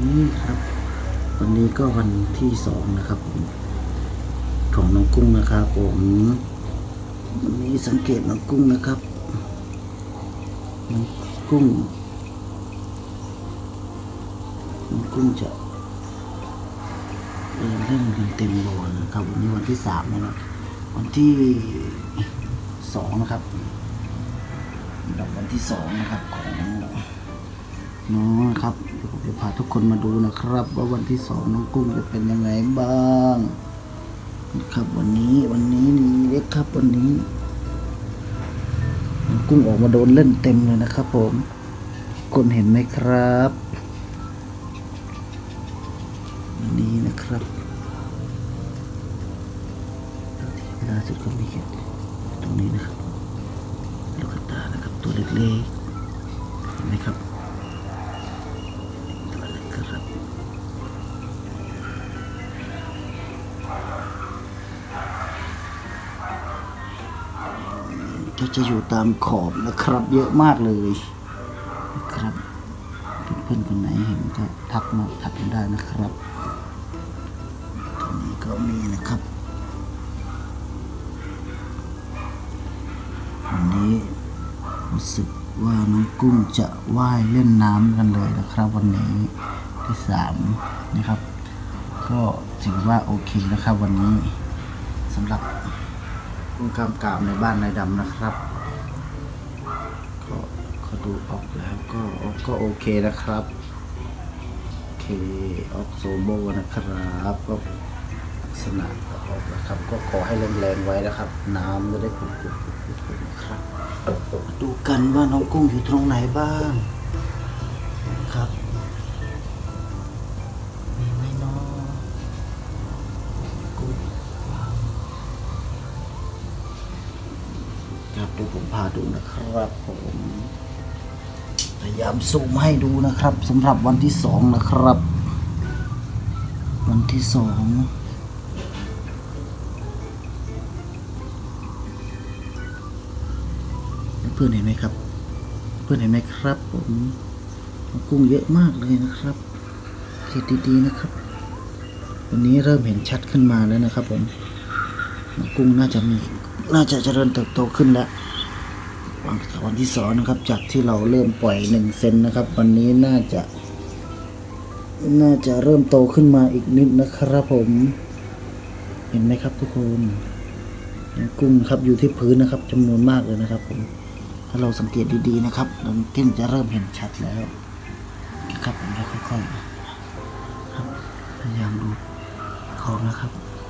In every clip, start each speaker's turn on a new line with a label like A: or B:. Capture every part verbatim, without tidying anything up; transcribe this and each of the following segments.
A: นี้ครับวันนี้ก็วันที่สองนะครับของน้องกุ้งนะครับผมวันนี้สังเกตน้องกุ้งนะครับน้องกุ้งน้องกุ้งจะเดินเล่นกันเต็มโบนนะครับวันนี้วันที่สามนะครับวันที่สองนะครับดับวันที่สองนะครับของน้องนะครับเดี๋ยวผมจะพาทุกคนมาดูนะครับว่าวันที่สองน้องกุ้งจะเป็นยังไงบ้างนะครับวันนี้วันนี้นี่เล็กครับวันนี้น้องกุ้งออกมาโดนเล่นเต็มเลยนะครับผมคนเห็นไหมครับวันนี้นะครับล่าสุดก็มีแค่ตรงนี้นะครับลูกตานะครับตัวเล็กๆเห็นไหมครับตัวเล็กครับก็จะอยู่ตามขอบนะครับเยอะมากเลยนะครับเพื่อนๆคนไหนเห็นก็ทักมาทักกันได้นะครับตรงนี้ก็มีนะครับวันนี้รู้สึกว่าน้องกุ้งจะว่ายเล่นน้ำกันเลยนะครับวันนี้ที่สามนะครับก็ถือว่าโอเคนะครับวันนี้สำหรับกุ้งกล้ามกรามในบ้านนายดำนะครับก็เขาดูออกแล้วก็ก็โอเคนะครับโอเคออกโซโบนะครับก็ลักษณะออกนะครับก็ขอให้แรงๆไว้นะครับน้ำจะได้ขุ่นๆนะครับดูกันว่าน้องกุ้งอยู่ตรงไหนบ้างครับมีไหมน้องกุ้งครับเดี๋ยวผมพาดูนะครับผมพยายามซูมให้ดูนะครับสำหรับวันที่สองนะครับวันที่สองเพื่อนเห็นไหมครับเพื่อนเห็นไหมครับผมกุ้งเยอะมากเลยนะครับคิดดีๆนะครับวันนี้เริ่มเห็นชัดขึ้นมาแล้วนะครับผมกุ้งน่าจะมีน่าจะเจริญเติบโตขึ้นแล้ววันที่สองนะครับจากที่เราเริ่มปล่อยหนึ่งเซนนะครับวันนี้น่าจะน่าจะเริ่มโตขึ้นมาอีกนิดนะครับผมเห็นไหมครับทุกคนกุ้งครับอยู่ที่พื้นนะครับจำนวนมากเลยนะครับผมถ้าเราสังเกตดีๆนะครับน้ำกิ้งจะเริ่มเห็นชัดแล้วครับผมจะค่อยๆครับพยายามดูของนะครับ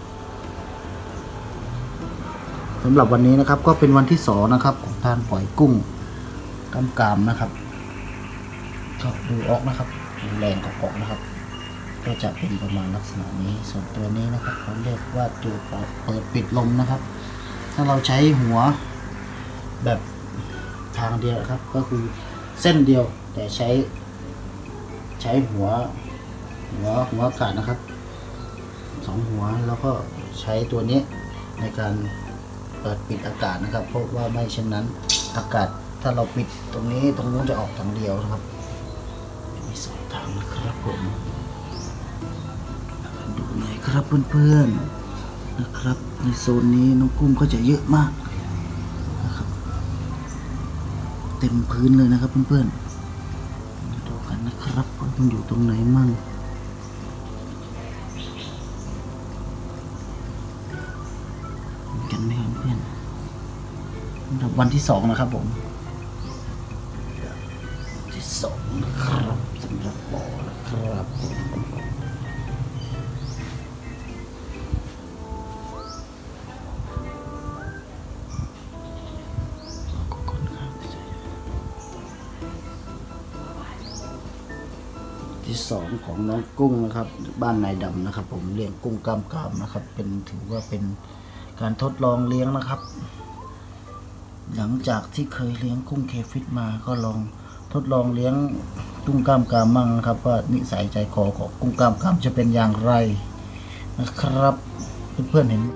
A: สำหรับวันนี้นะครับก็เป็นวันที่สองนะครับของการปล่อยกุ้งกำกามนะครับก็ดูออกนะครับแรงของออกนะครับก็จะเป็นประมาณลักษณะนี้ส่วนตัวนี้นะครับเขาเรียกว่าตัวเปิดปิดลมนะครับถ้าเราใช้หัวแบบทางเดียวครับก็คือเส้นเดียวแต่ใช้ใช้หัวหัวหัวอากาศนะครับสองหัวแล้วก็ใช้ตัวนี้ในการเปิดปิดอากาศนะครับเพราะว่าไม่เช่นนั้นอากาศถ้าเราปิดตรงนี้ตรงนู้นจะออกทางเดียวนะครับมีสองทางนะครับผมดูหน่อยครับเพื่อนๆนะครับในโซนนี้น้องกุ้งก็จะเยอะมากนะครับเต็มพื้นเลยนะครับเพื่อนๆมาดูกันนะครับว่ามันอยู่ตรงไหนมั่งกันไหมครับเพื่อนสำหรับวันที่สองนะครับผมที่สองนะครับสำหรับบ่อนะครับที่สองของน้องกุ้งนะครับบ้านนายดำนะครับผมเลี้ยงกุ้งกล้ามกรามนะครับเป็นถือว่าเป็นการทดลองเลี้ยงนะครับหลังจากที่เคยเลี้ยงกุ้งเคฟิตมาก็ลองทดลองเลี้ยงกุ้งกล้ามกรามมั่งนะครับว่านิสัยใจคอของกุ้งกล้ามกรามจะเป็นอย่างไรนะครับเพื่อนๆเห็น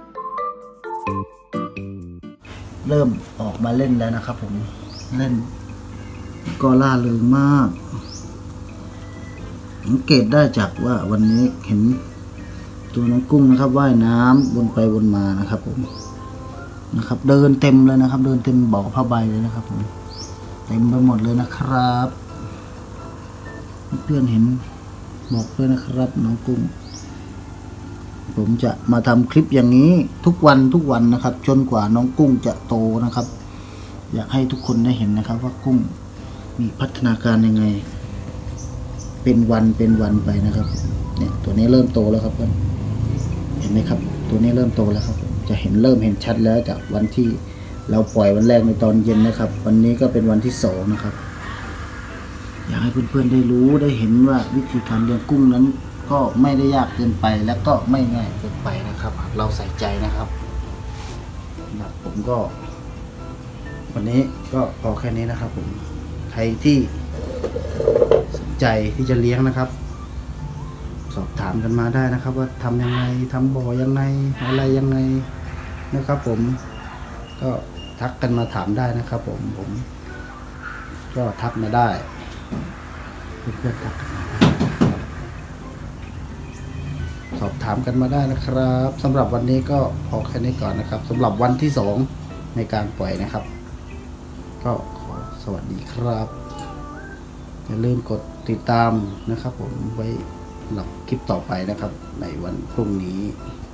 A: เริ่มออกมาเล่นแล้วนะครับผมเล่นก็ล่าเริงมากสังเกตได้จากว่าวันนี้เห็นตัวน้องกุ้งนะครับว่ายน้ำวนไปวนมานะครับผมนะครับเดินเต็มเลยนะครับเดินเต็มบ่อผ้าใบเลยนะครับผมเต็มไปหมดเลยนะครับเพื่อนเห็นบอกด้วยนะครับน้องกุ้งผมจะมาทำคลิปอย่างนี้ทุกวันทุกวันนะครับจนกว่าน้องกุ้งจะโตนะครับอยากให้ทุกคนได้เห็นนะครับว่ากุ้งมีพัฒนาการยังไงเป็นวันเป็นวันไปนะครับเนี่ยตัวนี้เริ่มโตแล้วครับเพื่อนเห็นไหมครับตัวนี้เริ่มโตแล้วครับจะเห็นเริ่มเห็นชัดแล้วจากวันที่เราปล่อยวันแรกในตอนเย็นนะครับวันนี้ก็เป็นวันที่สองนะครับอยากให้เพื่อนๆได้รู้ได้เห็นว่าวิธีการเลี้ยงกุ้งนั้นก็ไม่ได้ยากเกินไปและก็ไม่ง่ายเกินไปนะครับ เราใส่ใจนะครับนะผมก็วันนี้ก็พอแค่นี้นะครับผมใครที่สนใจที่จะเลี้ยงนะครับสอบถามกันมาได้นะครับว่าทำยังไงทำบ่อยังไงอะไรยังไงนะครับผมก็ทักกันมาถามได้นะครับผมผมก็ทักมาได้เพื่อนๆทักกันมาได้สอบถามกันมาได้นะครับสำหรับวันนี้ก็พอแค่นี้ก่อนนะครับสำหรับวันที่สองในการปล่อยนะครับก็ขอสวัสดีครับอย่าลืมกดติดตามนะครับผมไว้สำหรับคลิปต่อไปนะครับในวันพรุ่งนี้